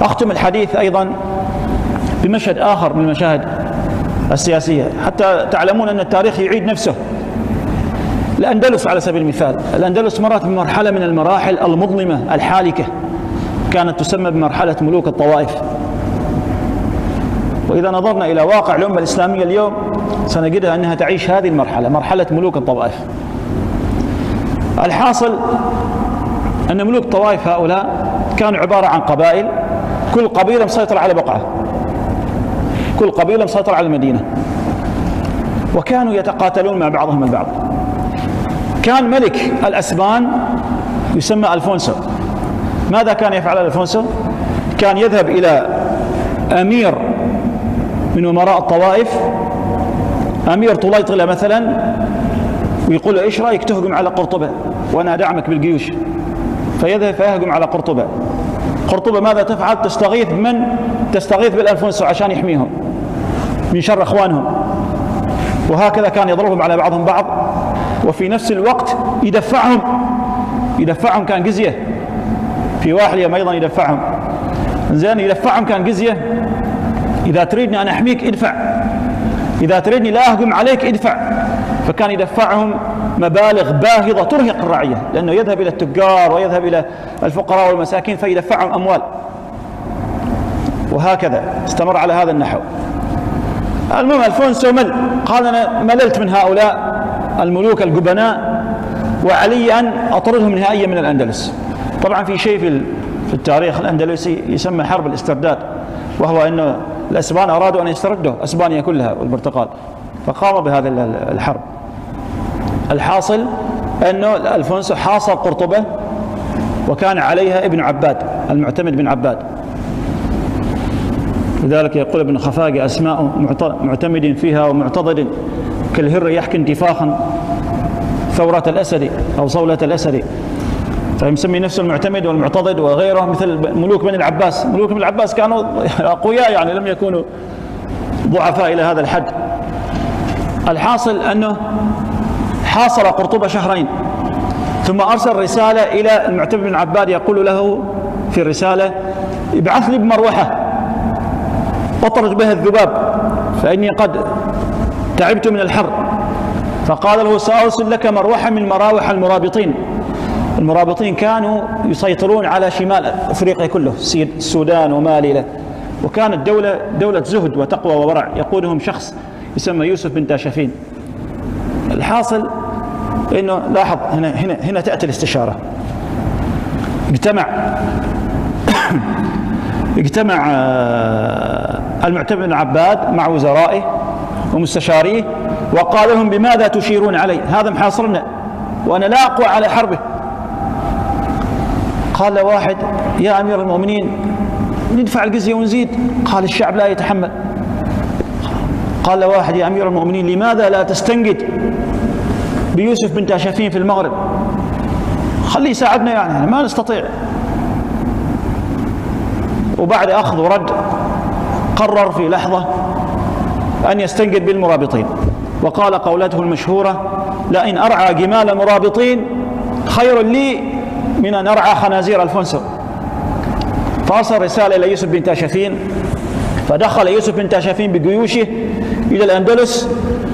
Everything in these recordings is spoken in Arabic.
أختم الحديث أيضا بمشهد آخر من المشاهد السياسية حتى تعلمون أن التاريخ يعيد نفسه. الأندلس على سبيل المثال، الأندلس مرت بمرحلة من المراحل المظلمة الحالكة، كانت تسمى بمرحلة ملوك الطوائف. وإذا نظرنا إلى واقع الأمة الإسلامية اليوم سنجدها أنها تعيش هذه المرحلة، مرحلة ملوك الطوائف. الحاصل أن ملوك الطوائف هؤلاء كانوا عبارة عن قبائل، كل قبيلة مسيطرة على بقعة، كل قبيلة مسيطرة على المدينة، وكانوا يتقاتلون مع بعضهم البعض. كان ملك الأسبان يسمى ألفونسو. ماذا كان يفعل ألفونسو؟ كان يذهب إلى أمير من أمراء الطوائف، أمير طليطلة مثلا، ويقول له إيش رأيك تهجم على قرطبة وأنا أدعمك بالجيوش؟ فيذهب فيهجم على قرطبة. قرطبة ماذا تفعل؟ تستغيث بمن؟ تستغيث بالألفونسو عشان يحميهم من شر أخوانهم. وهكذا كان يضربهم على بعضهم بعض، وفي نفس الوقت يدفعهم كان جزية. في واحد أيضا يدفعهم، زين، يدفعهم كان جزية. إذا تريدني أنا أحميك ادفع، إذا تريدني لا أهجم عليك ادفع. فكان يدفعهم مبالغ باهظة ترهق الرعية، لأنه يذهب إلى التجار ويذهب إلى الفقراء والمساكين فيدفعهم أموال. وهكذا استمر على هذا النحو. المهم ألفونسو قال أنا مللت من هؤلاء الملوك الجبناء وعلي أن أطردهم نهائيا من الأندلس. طبعا في شيء في التاريخ الأندلسي يسمى حرب الاسترداد، وهو أنه الأسبان أرادوا أن يستردوا أسبانيا كلها والبرتقال، فقاموا بهذه الحرب. الحاصل أنه ألفونسو حاصر قرطبة، وكان عليها ابن عباد المعتمد بن عباد. لذلك يقول ابن خفاقي أسماء معتمد فيها ومعتضد كالهر يحكي انتفاخا ثورة الأسد أو صولة الأسد. فيسمي نفسه المعتمد والمعتضد وغيره، مثل ملوك بني العباس. ملوك بني العباس كانوا أقوياء، يعني لم يكونوا ضعفاء إلى هذا الحد. الحاصل أنه حاصر قرطبة شهرين، ثم أرسل رسالة إلى المعتمد بن عباد يقول له في الرسالة ابعث لي بمروحة أطرد بها الذباب فإني قد تعبت من الحر. فقال له سأرسل لك مروحة من مراوح المرابطين. المرابطين كانوا يسيطرون على شمال أفريقيا كله، السودان ومالي، وكانت دولة زهد وتقوى وورع، يقودهم شخص يسمى يوسف بن تاشفين. الحاصل إنه لاحظ هنا تأتي الاستشارة. اجتمع المعتمد بن عباد مع وزرائه ومستشاريه وقال لهم بماذا تشيرون علي؟ هذا محاصرنا وأنا لا أقوى على حربه. قال له واحد يا أمير المؤمنين ندفع الجزية ونزيد. قال الشعب لا يتحمل. قال له واحد يا أمير المؤمنين لماذا لا تستنجد بيوسف بن تاشفين في المغرب؟ خليه يساعدنا، يعني ما نستطيع. وبعد أخذ ورد قرر في لحظة أن يستنجد بالمرابطين، وقال قولته المشهورة لئن أرعى جمال مرابطين خير لي من أن أرعى خنازير ألفونسو. فأرسل رسالة إلى يوسف بن تاشفين، فدخل يوسف بن تاشفين بجيوشه إلى الأندلس،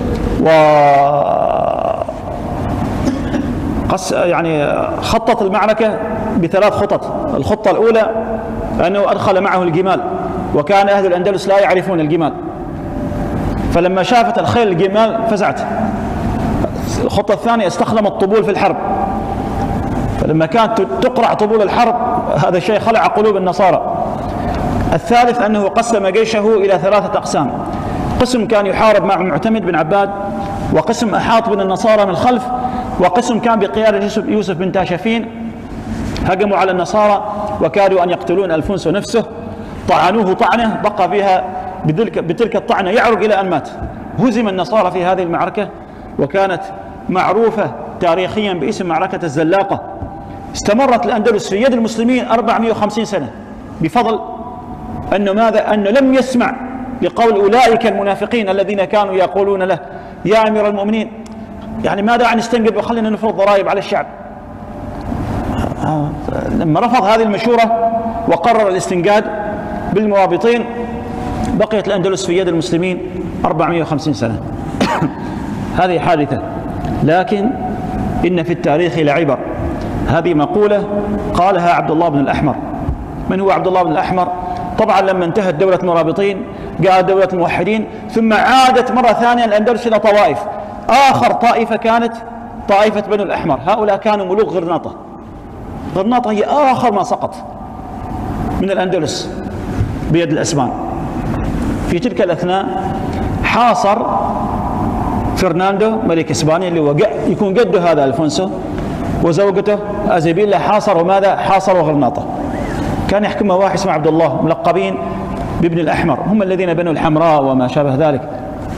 يعني خطط المعركة بثلاث خطط. الخطة الأولى أنه أدخل معه الجمال، وكان أهل الأندلس لا يعرفون الجمال، فلما شافت الخيل الجمال فزعت. الخطة الثانية استخدم الطبول في الحرب، فلما كانت تقرع طبول الحرب هذا الشيء خلع قلوب النصارى. الثالث أنه قسم جيشه إلى ثلاثة أقسام، قسم كان يحارب مع المعتمد بن عباد، وقسم أحاط بن النصارى من الخلف، وقسم كان بقيادة يوسف بن تاشفين هجموا على النصارى وكادوا أن يقتلون ألفونسو نفسه. طعنوه طعنة بقى فيها بتلك الطعنة يعرق إلى أن مات. هزم النصارى في هذه المعركة، وكانت معروفة تاريخيا باسم معركة الزلاقة. استمرت الأندلس في يد المسلمين 450 سنة بفضل أنه ماذا؟ أنه لم يسمع لقول أولئك المنافقين الذين كانوا يقولون له يا أمير المؤمنين يعني ما داعي نستنجد وخلينا نفرض ضرائب على الشعب. لما رفض هذه المشورة وقرر الاستنجاد بالمرابطين بقيت الأندلس في يد المسلمين 450 سنة. هذه حادثة، لكن إن في التاريخ لعبر. هذه مقولة قالها عبد الله بن الأحمر. من هو عبد الله بن الأحمر؟ طبعا لما انتهت دولة المرابطين جاءت دولة الموحدين، ثم عادت مرة ثانية الأندلس إلى طوائف. آخر طائفة كانت طائفة بنو الأحمر، هؤلاء كانوا ملوك غرناطة. غرناطة هي آخر ما سقط من الأندلس بيد الأسبان. في تلك الأثناء حاصر فرناندو ملك إسبانيا اللي هو يكون جده هذا ألفونسو وزوجته أزيبيلا، حاصروا ماذا؟ حاصروا غرناطة. كان يحكمها واحد اسمه عبد الله، ملقبين بابن الأحمر، هم الذين بنوا الحمراء وما شابه ذلك.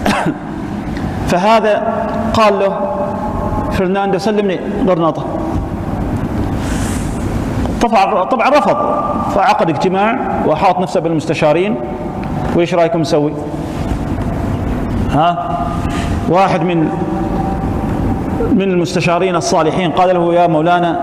فهذا قال له فرناندو سلمني غرناطة. طبعا رفض، فعقد اجتماع وحاط نفسه بالمستشارين. وإيش رأيكم نسوي؟ واحد من المستشارين الصالحين قال له يا مولانا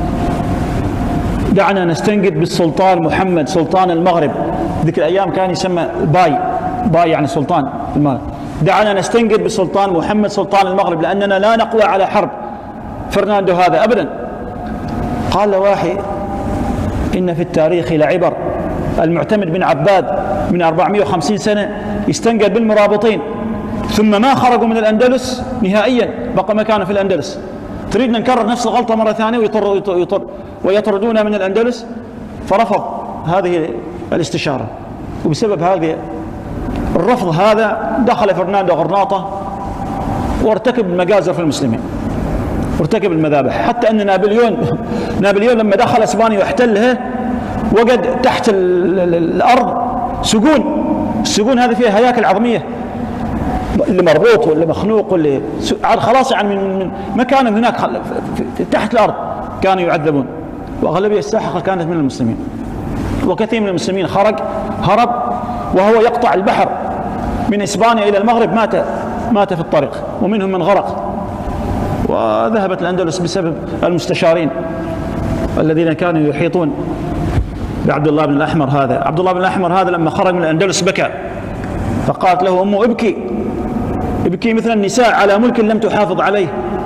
دعنا نستنجد بالسلطان محمد سلطان المغرب. ذيك الأيام كان يسمى باي يعني سلطان المغرب. دعنا نستنجد بالسلطان محمد سلطان المغرب لأننا لا نقوى على حرب فرناندو هذا أبدا. قال له واحد إن في التاريخ لعبر. المعتمد بن عباد من 450 سنة يستنجد بالمرابطين، ثم ما خرجوا من الأندلس نهائيا، بقى مكانه في الأندلس. تريدنا نكرر نفس الغلطة مرة ثانية ويطردونا من الأندلس؟ فرفض هذه الاستشارة. وبسبب هذا الرفض هذا دخل فرناندو غرناطة وارتكب المجازر في المسلمين، وارتكب المذابح. حتى أن نابليون لما دخل إسبانيا واحتلها وجد تحت الأرض سجون. السجون هذه فيها هياكل عظمية، اللي مربوط واللي مخنوق واللي خلاص يعني من مكانهم هناك تحت الأرض كانوا يعذبون. وأغلبية الساحقة كانت من المسلمين، وكثير من المسلمين هرب وهو يقطع البحر من إسبانيا إلى المغرب، مات في الطريق، ومنهم من غرق. وذهبت الأندلس بسبب المستشارين الذين كانوا يحيطون بعبد الله بن الأحمر هذا. عبد الله بن الأحمر هذا لما خرج من الأندلس بكى، فقالت له أمه ابكي مثل النساء على ملك لم تحافظ عليه.